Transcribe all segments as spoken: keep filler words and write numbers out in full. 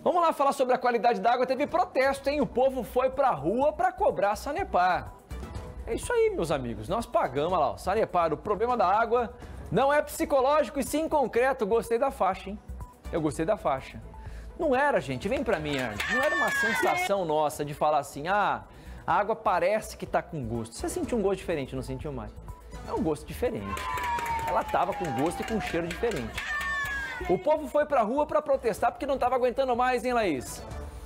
Vamos lá falar sobre a qualidade da água. Teve protesto, hein? O povo foi pra rua para cobrar a Sanepar. É isso aí, meus amigos. Nós pagamos, olha lá, ó, Sanepar. O problema da água não é psicológico e sim concreto. Gostei da faixa, hein? Eu gostei da faixa. Não era, gente, vem pra mim, Arne. Não era uma sensação nossa de falar assim, ah, a água parece que tá com gosto. Você sentiu um gosto diferente, não sentiu mais? É um gosto diferente. Ela tava com gosto e com cheiro diferente. O povo foi pra rua pra protestar porque não tava aguentando mais, hein, Laís?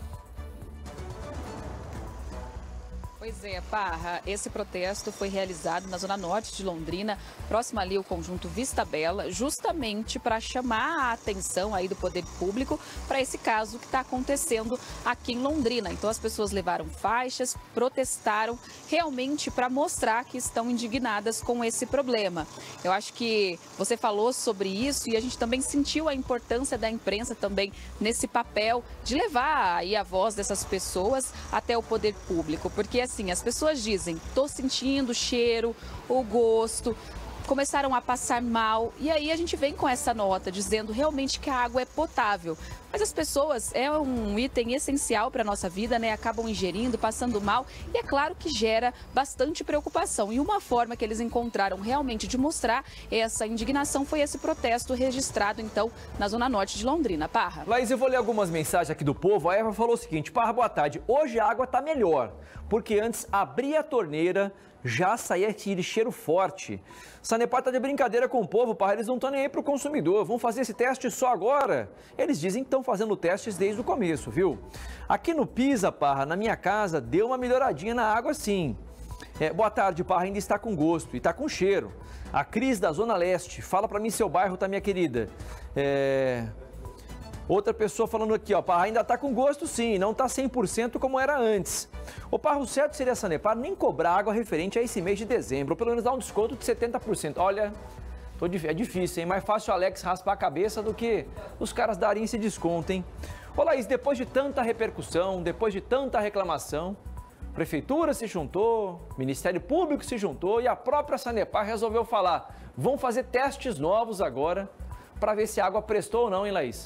Pois é, Parra, esse protesto foi realizado na zona norte de Londrina, próximo ali ao conjunto Vista Bela, justamente para chamar a atenção aí do poder público para esse caso que está acontecendo aqui em Londrina. Então as pessoas levaram faixas, protestaram realmente para mostrar que estão indignadas com esse problema. Eu acho que você falou sobre isso e a gente também sentiu a importância da imprensa também nesse papel de levar aí a voz dessas pessoas até o poder público, porque assim, Assim, as pessoas dizem, tô sentindo o cheiro, o gosto, começaram a passar mal. E aí a gente vem com essa nota dizendo realmente que a água é potável. Mas as pessoas, é um item essencial para a nossa vida, né? Acabam ingerindo, passando mal e é claro que gera bastante preocupação. E uma forma que eles encontraram realmente de mostrar essa indignação foi esse protesto registrado, então, na zona norte de Londrina. Parra. Laís, eu vou ler algumas mensagens aqui do povo. A Eva falou o seguinte, Parra, boa tarde. Hoje a água tá melhor, porque antes abria a torneira, já saía aquele cheiro forte. Sanepar tá de brincadeira com o povo, Parra, eles não estão nem aí pro consumidor, vão fazer esse teste só agora. Eles dizem que estão fazendo testes desde o começo, viu? Aqui no Pisa, Parra, na minha casa, deu uma melhoradinha na água sim. É, boa tarde, Parra, ainda está com gosto e está com cheiro. A Cris da Zona Leste, fala pra mim seu bairro, tá, minha querida? É... Outra pessoa falando aqui, ó, Parra, ainda tá com gosto sim, não tá cem por cento como era antes. O Parra, o certo seria a Sanepar nem cobrar água referente a esse mês de dezembro, ou pelo menos dar um desconto de setenta por cento. Olha, tô, é difícil, hein? Mais fácil o Alex raspar a cabeça do que os caras darem esse desconto, hein? Ô Laís, depois de tanta repercussão, depois de tanta reclamação, a Prefeitura se juntou, o Ministério Público se juntou e a própria Sanepar resolveu falar, vão fazer testes novos agora para ver se a água prestou ou não, hein, Laís?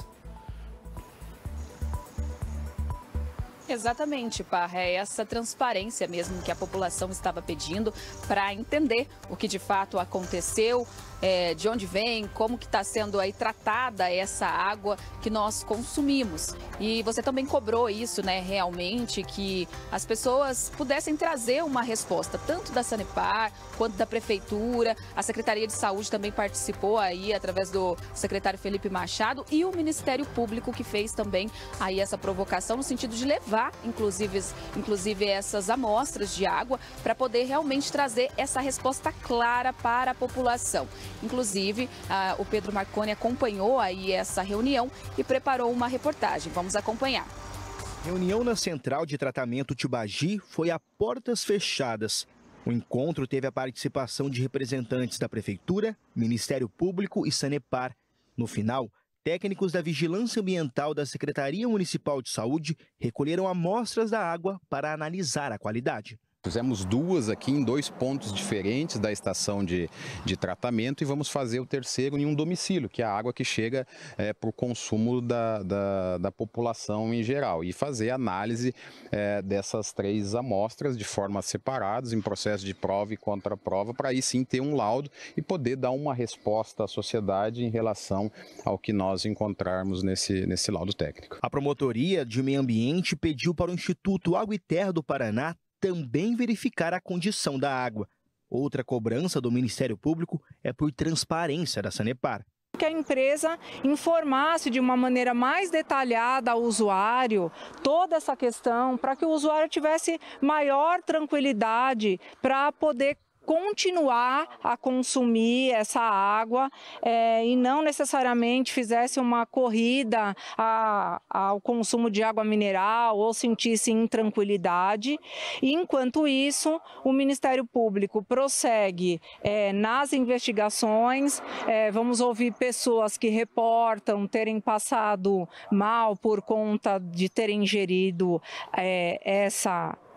Exatamente, Parra, é essa transparência mesmo que a população estava pedindo para entender o que de fato aconteceu, é, de onde vem, como que está sendo aí tratada essa água que nós consumimos. E você também cobrou isso, né, realmente, que as pessoas pudessem trazer uma resposta, tanto da Sanepar quanto da Prefeitura. A Secretaria de Saúde também participou aí através do secretário Felipe Machado e o Ministério Público que fez também aí essa provocação no sentido de levar, inclusive, inclusive essas amostras de água para poder realmente trazer essa resposta clara para a população. Inclusive, ah, o Pedro Marconi acompanhou aí essa reunião e preparou uma reportagem. Vamos acompanhar. Reunião na Central de Tratamento Tibagi foi a portas fechadas. O encontro teve a participação de representantes da Prefeitura, Ministério Público e Sanepar. No final, técnicos da Vigilância Ambiental da Secretaria Municipal de Saúde recolheram amostras da água para analisar a qualidade. Fizemos duas aqui em dois pontos diferentes da estação de, de tratamento e vamos fazer o terceiro em um domicílio, que é a água que chega é, para o consumo da, da, da população em geral. E fazer análise é, dessas três amostras de forma separadas, em processo de prova e contraprova, para aí sim ter um laudo e poder dar uma resposta à sociedade em relação ao que nós encontrarmos nesse, nesse laudo técnico. A Promotoria de Meio Ambiente pediu para o Instituto Água e Terra do Paraná também verificar a condição da água. Outra cobrança do Ministério Público é por transparência da Sanepar. Que a empresa informasse de uma maneira mais detalhada ao usuário toda essa questão, para que o usuário tivesse maior tranquilidade para poder continuar a consumir essa água é, e não necessariamente fizesse uma corrida a, ao consumo de água mineral ou sentisse intranquilidade. E, enquanto isso, o Ministério Público prossegue é, nas investigações. É, vamos ouvir pessoas que reportam terem passado mal por conta de terem ingerido é, essa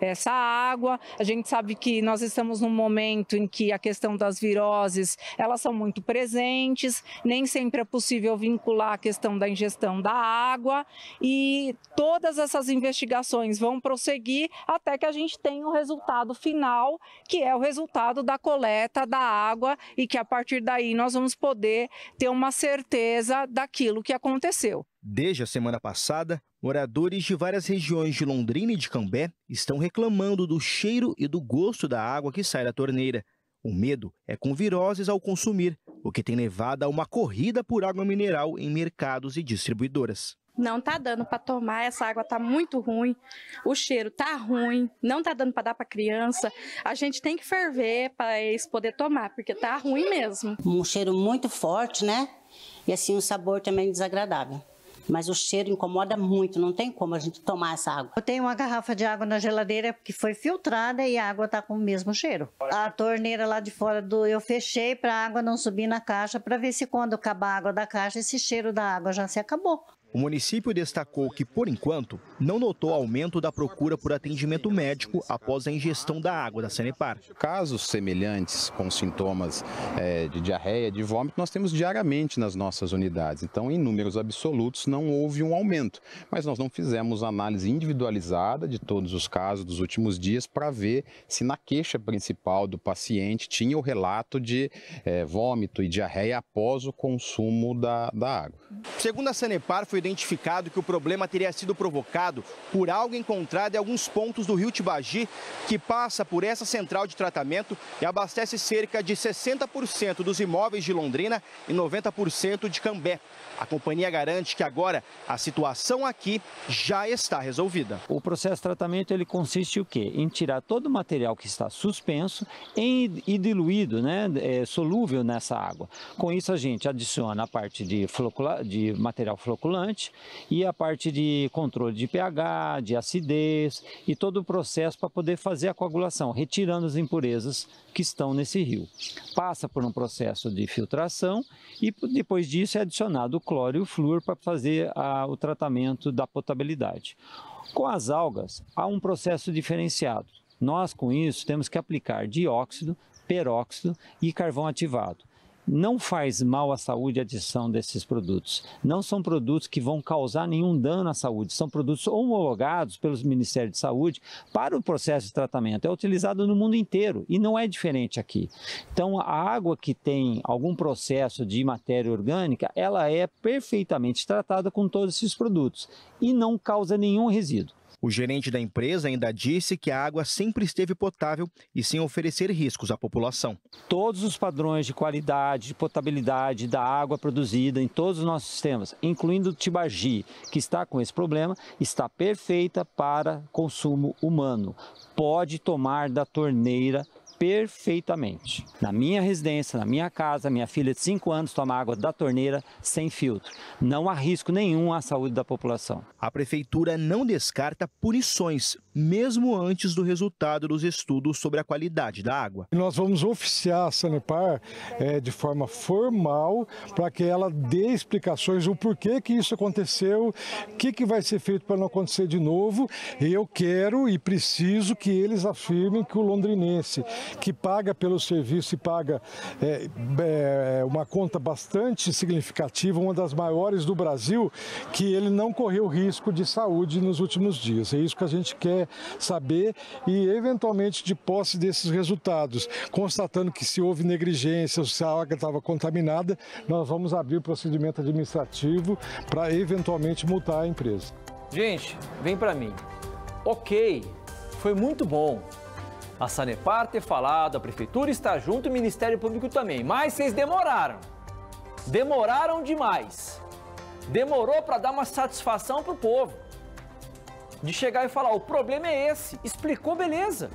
essa água. A gente sabe que nós estamos num momento em que a questão das viroses, elas são muito presentes, nem sempre é possível vincular a questão da ingestão da água e todas essas investigações vão prosseguir até que a gente tenha o resultado final, que é o resultado da coleta da água e que a partir daí nós vamos poder ter uma certeza daquilo que aconteceu. Desde a semana passada, moradores de várias regiões de Londrina e de Cambé estão reclamando do cheiro e do gosto da água que sai da torneira. O medo é com viroses ao consumir, o que tem levado a uma corrida por água mineral em mercados e distribuidoras. Não tá dando para tomar, essa água tá muito ruim, o cheiro tá ruim, não tá dando para dar para criança. A gente tem que ferver para eles poder tomar, porque tá ruim mesmo. Um cheiro muito forte, né? E assim o sabor também desagradável. Mas o cheiro incomoda muito, não tem como a gente tomar essa água. Eu tenho uma garrafa de água na geladeira que foi filtrada e a água está com o mesmo cheiro. A torneira lá de fora do eu fechei para a água não subir na caixa para ver se quando acabar a água da caixa esse cheiro da água já se acabou. O município destacou que, por enquanto, não notou aumento da procura por atendimento médico após a ingestão da água da Sanepar. Casos semelhantes com sintomas é, de diarreia, de vômito, nós temos diariamente nas nossas unidades. Então, em números absolutos, não houve um aumento. Mas nós não fizemos análise individualizada de todos os casos dos últimos dias para ver se na queixa principal do paciente tinha o relato de é, vômito e diarreia após o consumo da, da água. Segundo a Sanepar, foi identificado que o problema teria sido provocado por algo encontrado em alguns pontos do rio Tibagi, que passa por essa central de tratamento e abastece cerca de sessenta por cento dos imóveis de Londrina e noventa por cento de Cambé. A companhia garante que agora a situação aqui já está resolvida. O processo de tratamento ele consiste em o quê? Em tirar todo o material que está suspenso em, e diluído, né, é, solúvel nessa água. Com isso a gente adiciona a parte de, flocula, de material floculante e a parte de controle de pH, de acidez e todo o processo para poder fazer a coagulação, retirando as impurezas que estão nesse rio. Passa por um processo de filtração e depois disso é adicionado o cloro e o flúor para fazer a, o tratamento da potabilidade. Com as algas, há um processo diferenciado. Nós, com isso, temos que aplicar dióxido, peróxido e carvão ativado. Não faz mal à saúde a adição desses produtos. Não são produtos que vão causar nenhum dano à saúde. São produtos homologados pelos Ministérios de Saúde para o processo de tratamento. É utilizado no mundo inteiro e não é diferente aqui. Então, a água que tem algum processo de matéria orgânica, ela é perfeitamente tratada com todos esses produtos e não causa nenhum resíduo. O gerente da empresa ainda disse que a água sempre esteve potável e sem oferecer riscos à população. Todos os padrões de qualidade, de potabilidade da água produzida em todos os nossos sistemas, incluindo o Tibagi, que está com esse problema, está perfeita para consumo humano. Pode tomar da torneira perfeitamente. Na minha residência, na minha casa, minha filha de cinco anos toma água da torneira sem filtro. Não há risco nenhum à saúde da população. A prefeitura não descarta punições, mesmo antes do resultado dos estudos sobre a qualidade da água. Nós vamos oficiar a Sanepar é, de forma formal para que ela dê explicações do porquê que isso aconteceu, o que, que vai ser feito para não acontecer de novo. E eu quero e preciso que eles afirmem que o londrinense que paga pelo serviço e paga é, é, uma conta bastante significativa, uma das maiores do Brasil, que ele não correu risco de saúde nos últimos dias. É isso que a gente quer saber e, eventualmente, de posse desses resultados, constatando que se houve negligência ou se a água estava contaminada, nós vamos abrir o procedimento administrativo para, eventualmente, multar a empresa. Gente, vem para mim. Ok, foi muito bom a Sanepar ter falado, a Prefeitura está junto e o Ministério Público também. Mas vocês demoraram. Demoraram demais. Demorou para dar uma satisfação para o povo. De chegar e falar, o problema é esse. Explicou, beleza.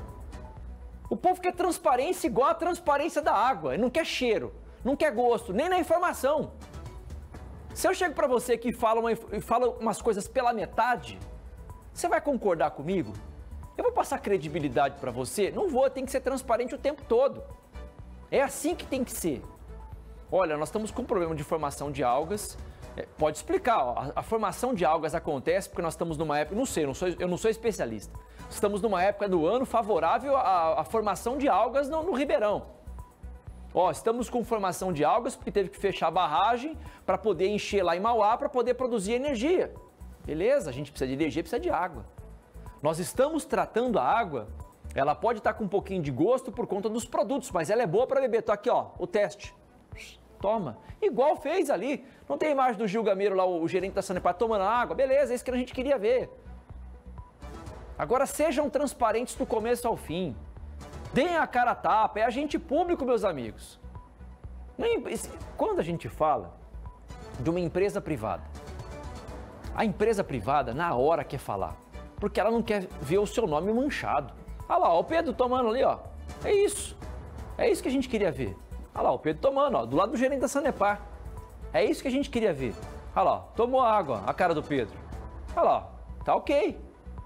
O povo quer transparência igual a transparência da água. Ele não quer cheiro, não quer gosto, nem na informação. Se eu chego para você aqui e falo, uma, falo umas coisas pela metade, você vai concordar comigo? Eu vou passar credibilidade para você? Não vou, tem que ser transparente o tempo todo. É assim que tem que ser. Olha, nós estamos com um problema de formação de algas, É, pode explicar, ó, a, a formação de algas acontece porque nós estamos numa época, não sei, eu não sou, eu não sou especialista, estamos numa época do ano favorável à, à formação de algas no, no Ribeirão. Ó, estamos com formação de algas porque teve que fechar a barragem para poder encher lá em Mauá para poder produzir energia. Beleza, a gente precisa de energia, precisa de água. Nós estamos tratando a água, ela pode estar com um pouquinho de gosto por conta dos produtos, mas ela é boa para beber. Tô aqui, ó, o teste. Toma. Igual fez ali. Não tem imagem do Gil Gameiro lá, o gerente da Sanepar, tomando água. Beleza, é isso que a gente queria ver. Agora sejam transparentes do começo ao fim. Deem a cara a tapa. É agente público, meus amigos. Quando a gente fala de uma empresa privada, a empresa privada, na hora, quer falar. Porque ela não quer ver o seu nome manchado. Olha lá, ó, o Pedro tomando ali, ó. É isso. É isso que a gente queria ver. Olha lá, o Pedro tomando, ó, do lado do gerente da Sanepar. É isso que a gente queria ver. Olha lá, tomou água, a cara do Pedro. Olha lá, tá ok.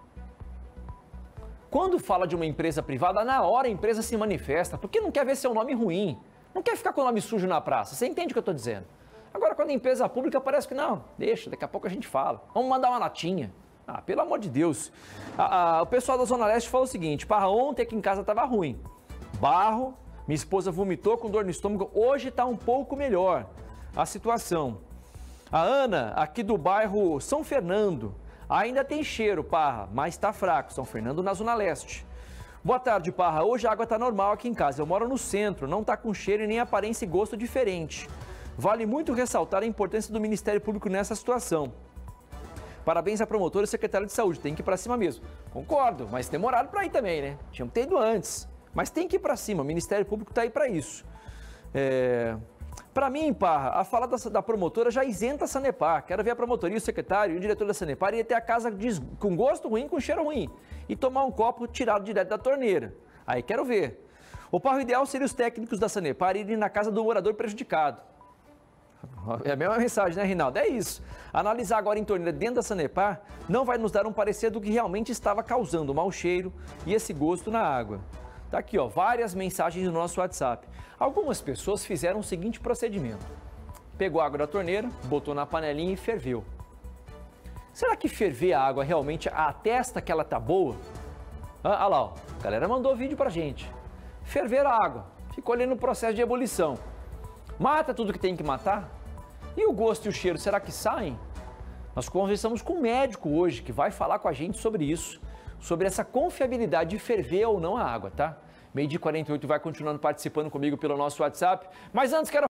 Quando fala de uma empresa privada, na hora a empresa se manifesta, porque não quer ver seu nome ruim. Não quer ficar com o nome sujo na praça. Você entende o que eu estou dizendo? Agora, quando a empresa pública parece que não, deixa, daqui a pouco a gente fala. Vamos mandar uma latinha. Ah, pelo amor de Deus. Ah, ah, o pessoal da Zona Leste falou o seguinte, Parra, ontem aqui em casa estava ruim. Barro, minha esposa vomitou com dor no estômago, hoje está um pouco melhor a situação. A Ana, aqui do bairro São Fernando, ainda tem cheiro, Parra, mas está fraco, São Fernando na Zona Leste. Boa tarde, Parra, hoje a água está normal aqui em casa, eu moro no centro, não está com cheiro e nem aparência e gosto diferente. Vale muito ressaltar a importância do Ministério Público nessa situação. Parabéns à promotora e secretária de saúde, tem que ir para cima mesmo. Concordo, mas demoraram para ir também, né? Tinham que ter ido antes. Mas tem que ir para cima, o Ministério Público está aí para isso. É... Para mim, Parra, a fala da, da promotora já isenta a Sanepar. Quero ver a promotoria, o secretário e o diretor da Sanepar ir até a casa de, com gosto ruim, com cheiro ruim. E tomar um copo tirado direto da torneira. Aí quero ver. O Parra, ideal seria os técnicos da Sanepar irem na casa do morador prejudicado. É a mesma mensagem, né, Rinaldo? É isso. Analisar agora em torneira dentro da Sanepar não vai nos dar um parecer do que realmente estava causando o mau cheiro e esse gosto na água. Tá aqui, ó, várias mensagens no nosso WhatsApp. Algumas pessoas fizeram o seguinte procedimento. Pegou a água da torneira, botou na panelinha e ferveu. Será que ferver a água realmente atesta que ela tá boa? Ah, olha lá, ó, a galera mandou vídeo pra gente. Ferver a água, ficou ali no processo de ebulição. Mata tudo que tem que matar? E o gosto e o cheiro, será que saem? Nós conversamos com um médico hoje que vai falar com a gente sobre isso, sobre essa confiabilidade de ferver ou não a água, tá? meio dia e quarenta e oito vai continuando participando comigo pelo nosso WhatsApp, mas antes quero